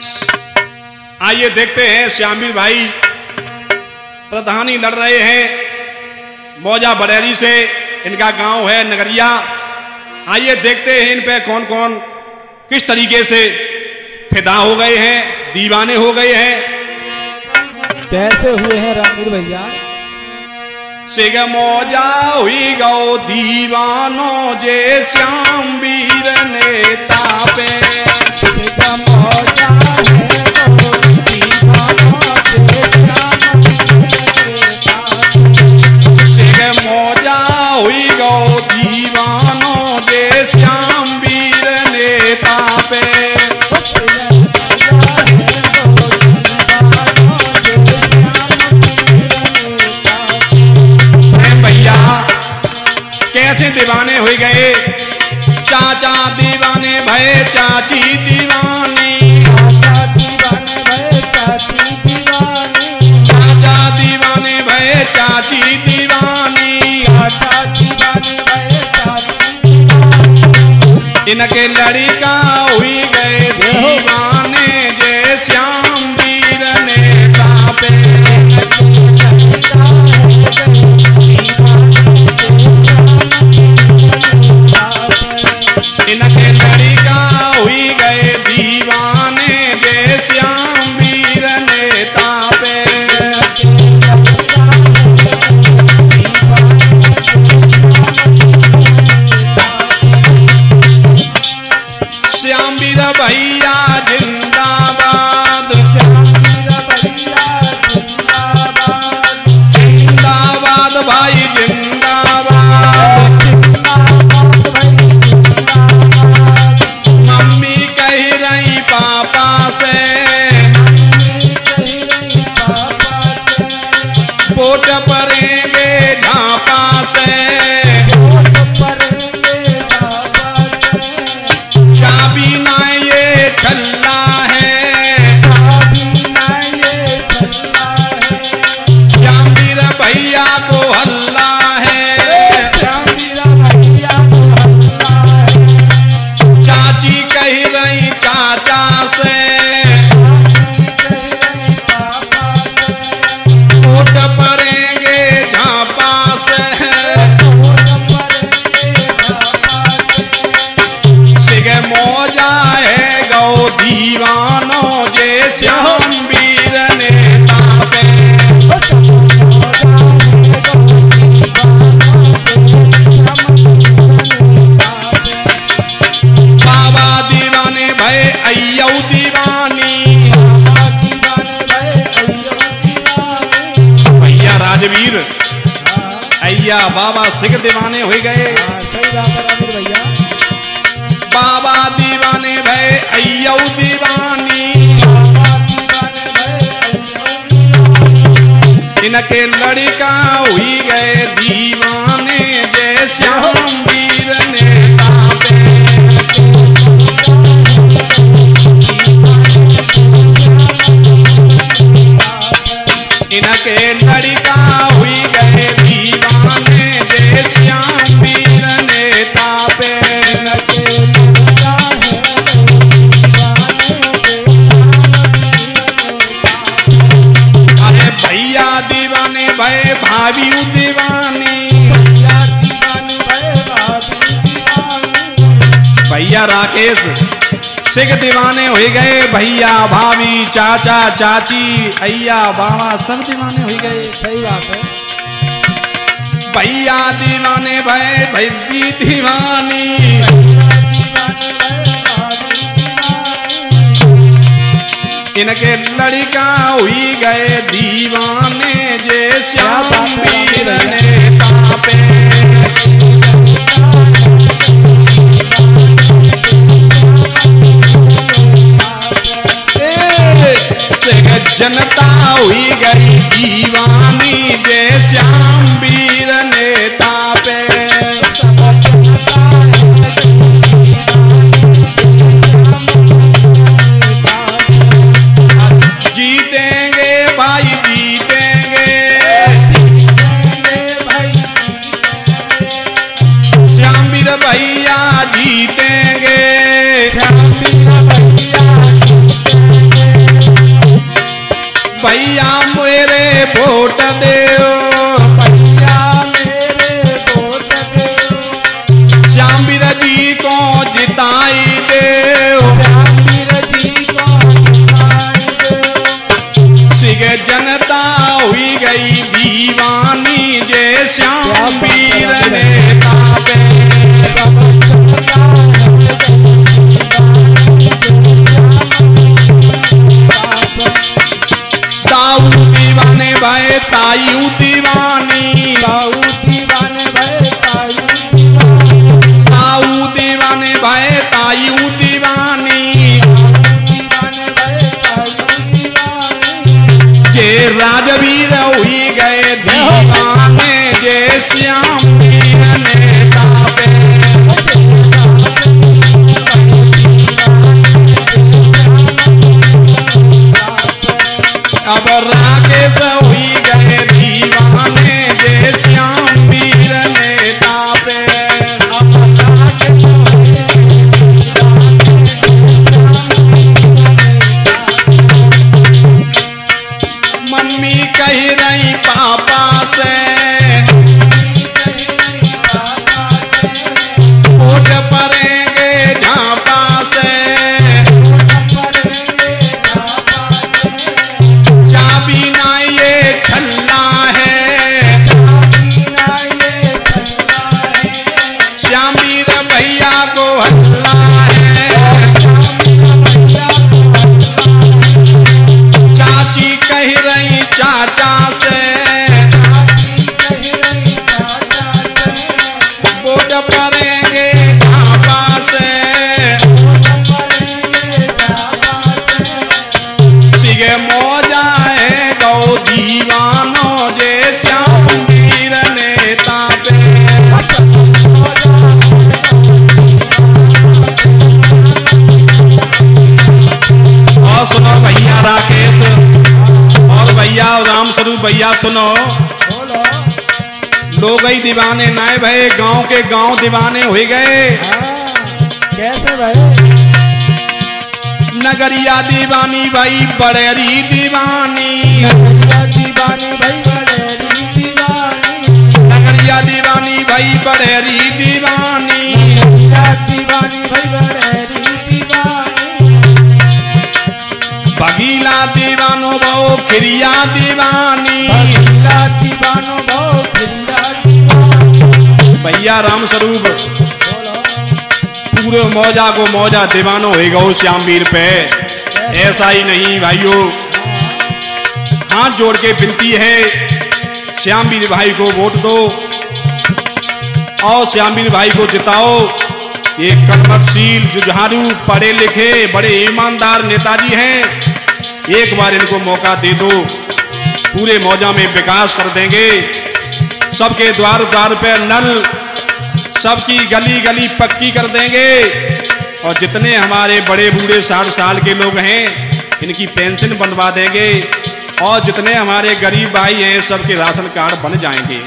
आइए देखते हैं श्यामवीर भाई प्रधानी लड़ रहे हैं मौजा बरेली से, इनका गांव है नगरिया। आइए देखते हैं इन पे कौन कौन किस तरीके से फिदा हो गए हैं, दीवाने हो गए हैं। कैसे हुए हैं रामवीर भैया? सिग मौजा हुई गौ दीवानों जे श्यामवीर नेता पे। सिग मौजा हुई गौ दीवानों जे श्यामवीर नेता पे। भैया कैसे दीवाने हो गए, चाचा दीवाने भय चाची दीवानी, चाचा दीवाने भय चाची दीवानी, इनके लड़का हुई गए दीवाने जे श्यामवीर नेता पे। इनके लड़का हुई गए दीवाने जे श्यामवीर नेता पे। श्यामवीर भैया जिंदाबाद, जिंदाबाद भाई जिंदाबाद। मम्मी कह रही पापा से वोट पड़ेंगे झापा से। छल्ला है श्यामवीर भैया को हल्ला है, चाची कह रही चाचा से वोट पड़ेंगे झापा से। सिग मौजा है गौ दीवानों जे श्यामवीर नेता पे। बाबा दीवाने भय अय्यौ दीवानी, भैया राजवीर अय्या बाबा सिग दीवाने हो गए। बाबा दीवाने भय अय्यौ दीवानी, इनके लड़का हुई गए दीवाने जे श्यामवीर नेता पे। इनके लड़का हुई गए दीवाने जे श्यामवीर नेता पे। भैया दीवाने भय भाभी दीवानी, भैया राकेश सिग दीवाने हो गए। भैया भाभी चाचा चाची अय्या बाबा सब दीवाने हो गए। सही बात है। भैया दीवाने भय भैया दीवानी, इनके लड़का हुई गए दीवाने जे श्यामवीर नेता पे। जनता हुई गई दीवानी जे श्यामवीर नेता पे। जीतेंगे भाई जीतेंगे, श्यामवीर भैया जीतेंगे। वोट देओ, भैया मेरे वोट देओ, श्याम वीर जी को जिताई देओ, श्यामवीर जी को जिताई देओ, सिगे जनता हुई गई दीवानी जे श्याम वीर नेता पे। सब जनता हो गई दीवानी जे ताऊ दीवाने भाई तायू दीवानी, ताऊ दीवाने भय ताऊ ताऊ दीवाने भाई तायू दीवानी, दीवाने भय ताऊ दीवानी, जे राजवीर हुई गए दीवाने जे श्याम वीर नेता पे। अब राकेश हुई गए दीवाने जे श्याम वीर नेता पे। मम्मी कह रही पापा से वोट पड़ेंगे झापा से, चाबी ना ये छल्ला है, श्याम वीर भैया को हल्ला है, चाची कह रही चाचा से वोट पड़ेंगे झापा से, सिगे मौजा है गौ दीवानों जे श्याम वीर नेता पे। और सुनो भैया राकेश और भैया राम स्वरूप भैया सुनो, बोलो लोग ही दीवाने नाए भय गांव के गांव दीवाने हो गए, कैसे भाई नगरिया दीवानी भाई बड़ेरी दीवानी, दीवानी भाई बड़ेरी दीवानी, नगरिया दीवानी भाई बड़ेरी दीवानी, दीवानी भाई बड़ेरी दीवानी, बगीला दीवानो बहु खिरिया दीवानी, दीवानो बहुत खिल्ला दीवानी, भैया राम स्वरूप बोलो पूरे मौजा को मौजा दीवानो हो गो श्याम वीर पे। ऐसा ही नहीं भाइयों, हाथ जोड़ के विनती है श्याम वीर भाई को वोट दो और श्याम वीर भाई को जिताओ। ये कर्मशील जुझारू पढ़े लिखे बड़े ईमानदार नेताजी हैं, एक बार इनको मौका दे दो, पूरे मौजा में विकास कर देंगे। सबके द्वार द्वार पे नल, सबकी गली गली पक्की कर देंगे और जितने हमारे बड़े बूढ़े 60 साल के लोग हैं इनकी पेंशन बनवा देंगे और जितने हमारे गरीब भाई हैं सबके राशन कार्ड बन जाएंगे।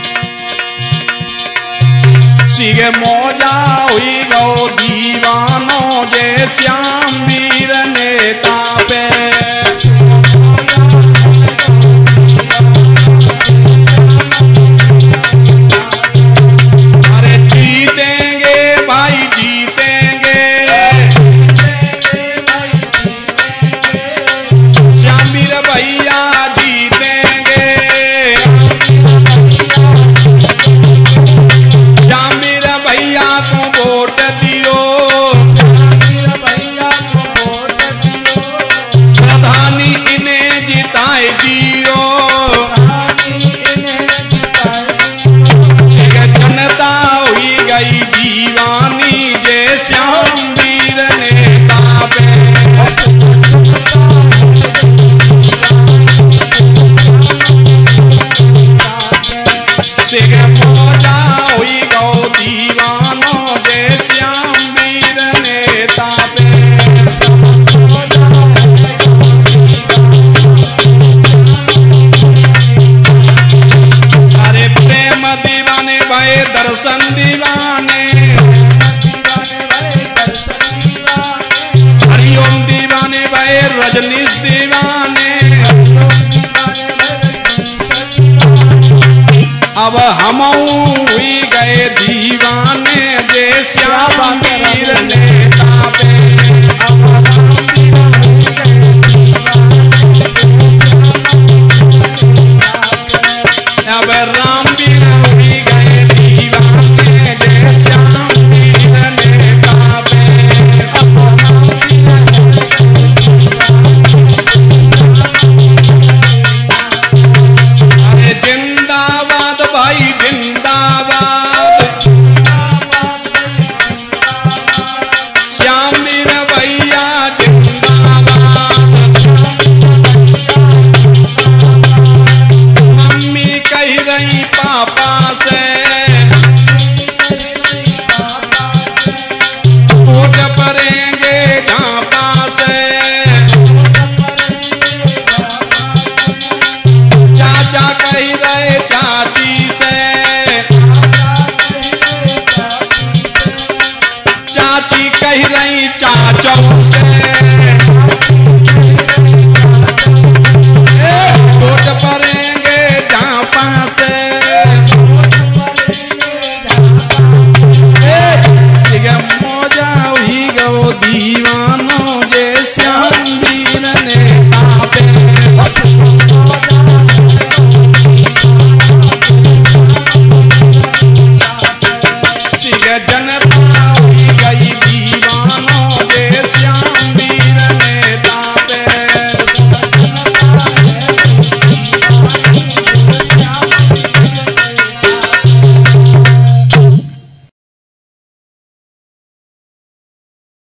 सीगे मौजा हुई गो दीवानों जे श्याम वीर नेता पे। अरे जीतेंगे भाई जीतेंगे, श्याम वीर भैया जीतेंगे, श्याम वीर भैया को वोट दियो, प्रधानी इन्हें जिताए दियो, जनता हुई गई दीवानी जे श्याम वीर नेता पे। सिगे मौजा हुई गौ दीवानों जे श्याम वीर नेता पे। अरे प्रेम दीवाने भाई दर्शन दीवाने, हरिओम दीवाने भाई रजनीश दीवाने, अब हमऊ हुई गए दीवाने जे श्याम वीर नेता पे। अब राम वीर हुई गए दीवाने जे श्याम वीर नेता पे। अरे जिंदाबाद भाई जिंदाबाद, श्याम वीर भैया जिंदाबाद। मम्मी कह रही पापा से वोट पड़ेंगे झापा से। चाचा कह रहे चाची से, चाची कह रही चाचों से। वोट पर